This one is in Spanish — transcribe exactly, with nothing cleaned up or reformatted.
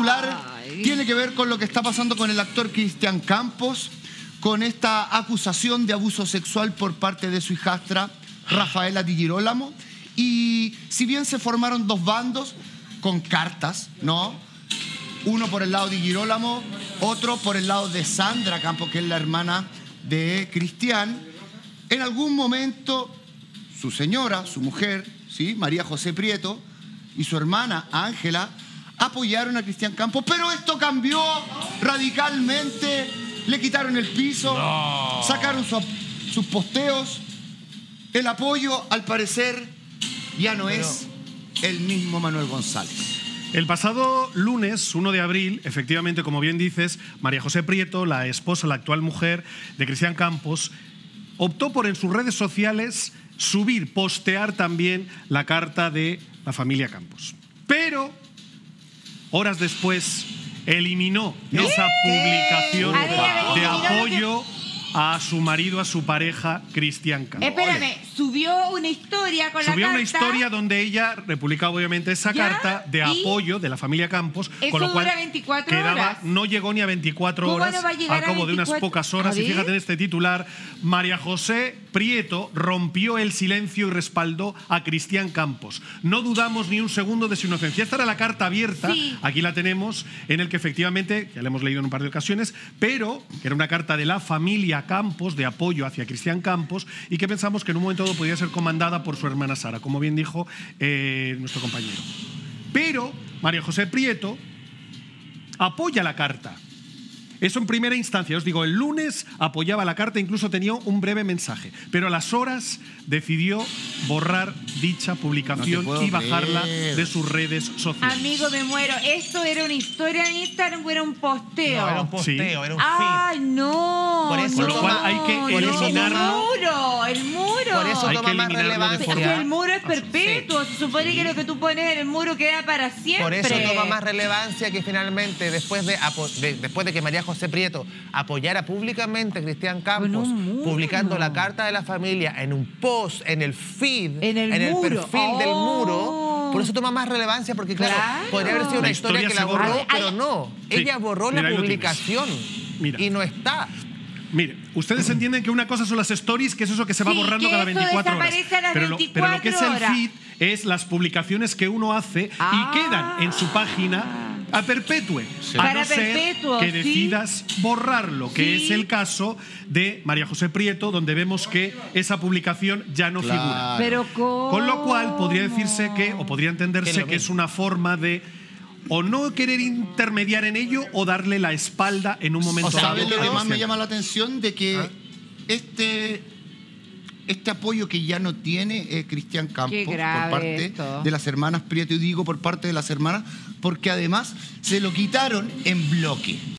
titular Ay. tiene que ver con lo que está pasando con el actor Cristian Campos, con esta acusación de abuso sexual por parte de su hijastra Rafaela Di Girolamo. Y si bien se formaron dos bandos con cartas, ¿no? Uno por el lado de Di Girolamo, otro por el lado de Sandra Campos, que es la hermana de Cristian. En algún momento, su señora, su mujer, ¿sí? María José Prieto, y su hermana Ángela apoyaron a Cristian Campos, pero esto cambió radicalmente. Le quitaron el piso, No. sacaron su, sus posteos. El apoyo, al parecer, ya no pero... es el mismo Manuel González. El pasado lunes, uno de abril, efectivamente, como bien dices, María José Prieto, la esposa, la actual mujer de Cristian Campos, optó por en sus redes sociales subir, postear también la carta de la familia Campos. Pero, horas después, eliminó ¿Qué? esa publicación A ver, a ver, de eliminó lo apoyo a su marido, a su pareja, Cristian Campos. Espérame, subió una historia con la Subió carta. una historia donde ella republicaba obviamente esa ¿Ya? carta de ¿Y? apoyo de la familia Campos, Eso con lo cual dura veinticuatro quedaba, horas. no llegó ni a veinticuatro ¿Cómo horas, no va a llegar al a cabo de unas veinticuatro? pocas horas. A Y ver. fíjate en este titular, María José Prieto rompió el silencio y respaldó a Cristian Campos. No dudamos ni un segundo de su inocencia. Esta era la carta abierta, Sí. aquí la tenemos, en el que efectivamente, ya la hemos leído en un par de ocasiones, pero que era una carta de la familia Campos, de apoyo hacia Cristian Campos, y que pensamos que en un momento dado podía ser comandada por su hermana Sara, como bien dijo eh, nuestro compañero. Pero María José Prieto apoya la carta. Eso en primera instancia, os digo, el lunes apoyaba la carta, incluso tenía un breve mensaje, pero a las horas decidió borrar dicha publicación No te y puedo bajarla creer. de sus redes sociales. Amigo, me muero. ¿Esto era una historia en Instagram o era un posteo? No, era un posteo, Sí. era un ¡Ay, feed. no! Por eso Con lo cual no, hay que no, eliminarlo. El muro, el muro. Por eso Hay toma que más eliminarlo de relevancia. forma- Es que el muro es perpetuo. Se supone que lo que tú pones en el muro queda para siempre. Por eso toma más relevancia que finalmente, después de, apo- de- después de que María José Prieto apoyara públicamente a Cristian Campos, un muro. publicando la carta de la familia en un post, en el feed, En el muro. perfil del Oh. muro, por eso toma más relevancia, porque claro, Claro. podría haber sido una La historia, historia que la se borró. borró, pero no. Sí. Ella borró Mira, la ahí lo tienes. publicación Mira. y no está. Mire, ustedes entienden que una cosa son las stories, que es eso que se va Sí, borrando que cada eso veinticuatro horas. desaparece a las pero, lo, pero lo que es el veinticuatro horas. feed es las publicaciones que uno hace Ah. y quedan en su página a perpetue. Sí. A Para no ser perpetuo, que sí. decidas borrarlo, que Sí. es el caso de María José Prieto, donde vemos que esa publicación ya no Claro. figura. Pero ¿cómo? Con lo cual podría decirse que, o podría Que entenderse es lo que es mismo. una forma de o no querer intermediar en ello o darle la espalda en un momento O sea, dado. ¿Sabes lo que a más me Cristian. llama la atención? De que ¿Ah? este, este apoyo que ya no tiene eh, Cristian Campos Qué grave por parte esto. de las hermanas Prieto, y digo por parte de las hermanas, porque además se lo quitaron en bloque.